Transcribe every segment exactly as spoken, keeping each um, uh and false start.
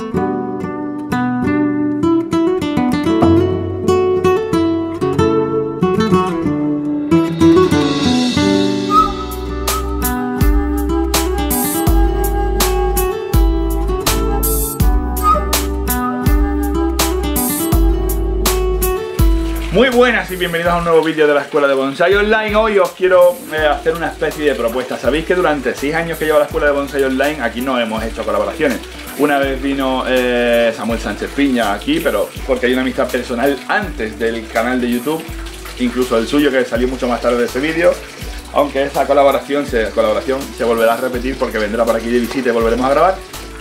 Muy buenas y bienvenidos a un nuevo vídeo de la Escuela de Bonsai Online. Hoy os quiero eh, hacer una especie de propuesta. Sabéis que durante seis años que llevo la Escuela de Bonsai Online aquí no hemos hecho colaboraciones. Una vez vino eh, Samuel Sánchez Piña aquí, pero porque hay una amistad personal antes del canal de YouTube, incluso el suyo que salió mucho más tarde de ese vídeo. Aunque esa colaboración se, colaboración se volverá a repetir porque vendrá por aquí de visita y volveremos a grabar.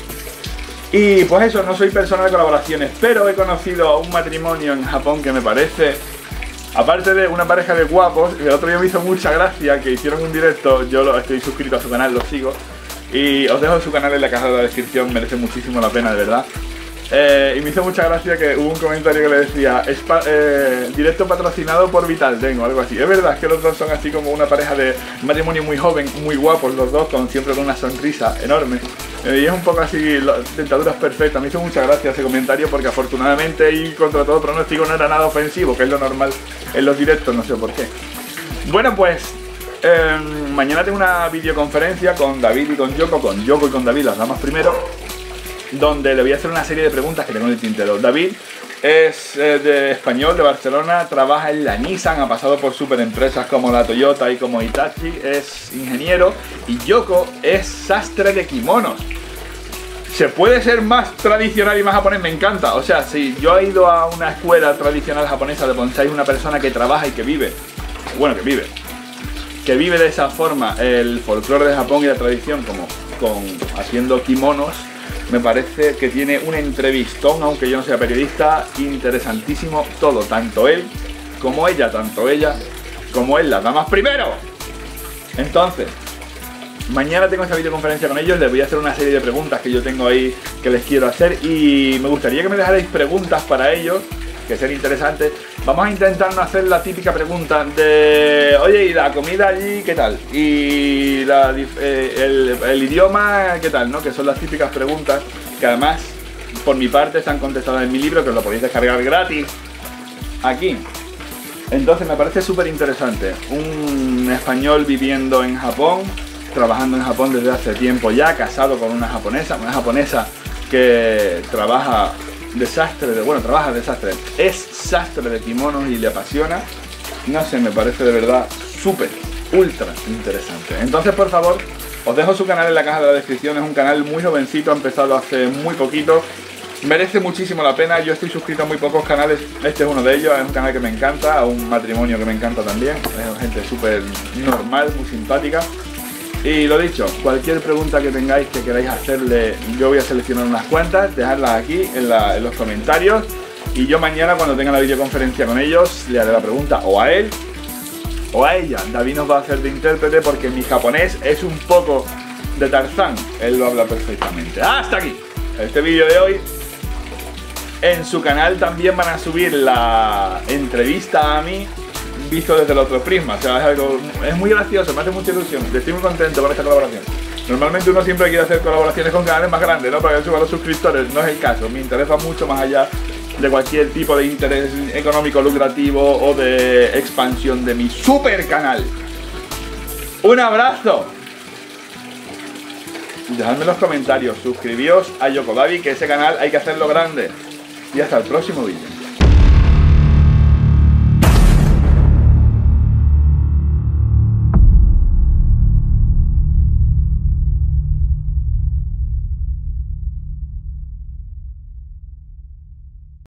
Y pues eso, no soy persona de colaboraciones, pero he conocido a un matrimonio en Japón que me parece, aparte de una pareja de guapos, el otro día me hizo mucha gracia que hicieron un directo. Yo lo, estoy suscrito a su canal, lo sigo, y os dejo su canal en la caja de la descripción, merece muchísimo la pena, de verdad. Eh, y me hizo mucha gracia que hubo un comentario que le decía, es pa eh, directo patrocinado por Vitalden o algo así. Es verdad, es que los dos son así como una pareja de matrimonio muy joven, muy guapos los dos, con, siempre con una sonrisa enorme. Eh, y es un poco así, dentaduras perfectas. Me hizo mucha gracia ese comentario porque afortunadamente y contra todo pronóstico no era nada ofensivo, que es lo normal en los directos, no sé por qué. Bueno, pues eh, mañana tengo una videoconferencia con David y con Yoko, con Yoko y con David, las damas primero, donde le voy a hacer una serie de preguntas que tengo en el tintero. David es eh, de español, de Barcelona, trabaja en la Nissan, ha pasado por super empresas como la Toyota y como Hitachi, es ingeniero, y Yoko es sastre de kimonos. ¿Se puede ser más tradicional y más japonés? Me encanta. O sea, si yo he ido a una escuela tradicional japonesa de bonsai, una persona que trabaja y que vive, bueno, que vive, que vive de esa forma el folclore de Japón y la tradición, como con haciendo kimonos, me parece que tiene un entrevistón, aunque yo no sea periodista, interesantísimo todo, tanto él como ella, tanto ella como él, las damas primero. Entonces, mañana tengo esta videoconferencia con ellos, les voy a hacer una serie de preguntas que yo tengo ahí que les quiero hacer y me gustaría que me dejarais preguntas para ellos, que sean interesantes. Vamos a intentar no hacer la típica pregunta de oye, ¿y la comida allí qué tal? Y la, eh, el, el idioma qué tal, ¿no? Que son las típicas preguntas que además por mi parte están contestadas en mi libro, que os lo podéis descargar gratis aquí. Entonces me parece súper interesante. Un español viviendo en Japón, trabajando en Japón desde hace tiempo ya, casado con una japonesa, una japonesa que trabaja desastre de, bueno, trabaja desastre, es sastre de kimonos y le apasiona. No sé, me parece de verdad súper, ultra interesante. Entonces, por favor, os dejo su canal en la caja de la descripción. Es un canal muy jovencito, ha empezado hace muy poquito, merece muchísimo la pena. Yo estoy suscrito a muy pocos canales, este es uno de ellos, es un canal que me encanta, a un matrimonio que me encanta también, es gente súper normal, muy simpática. Y lo dicho, cualquier pregunta que tengáis que queráis hacerle, yo voy a seleccionar unas cuantas, dejarlas aquí en, la, en los comentarios. Y yo mañana, cuando tenga la videoconferencia con ellos, le haré la pregunta o a él o a ella. David nos va a hacer de intérprete porque mi japonés es un poco de Tarzán. Él lo habla perfectamente. ¡Hasta aquí! Este vídeo de hoy. En su canal también van a subir la entrevista a mí, visto desde el otro prisma. O sea, es algo, es muy gracioso, me hace mucha ilusión. Estoy muy contento con esta colaboración. Normalmente uno siempre quiere hacer colaboraciones con canales más grandes, ¿no? Para que suba a los suscriptores. No es el caso. Me interesa mucho más allá de cualquier tipo de interés económico lucrativo o de expansión de mi super canal. Un abrazo. Dejadme en los comentarios, suscribíos a Yokodabi, que ese canal hay que hacerlo grande. Y hasta el próximo vídeo.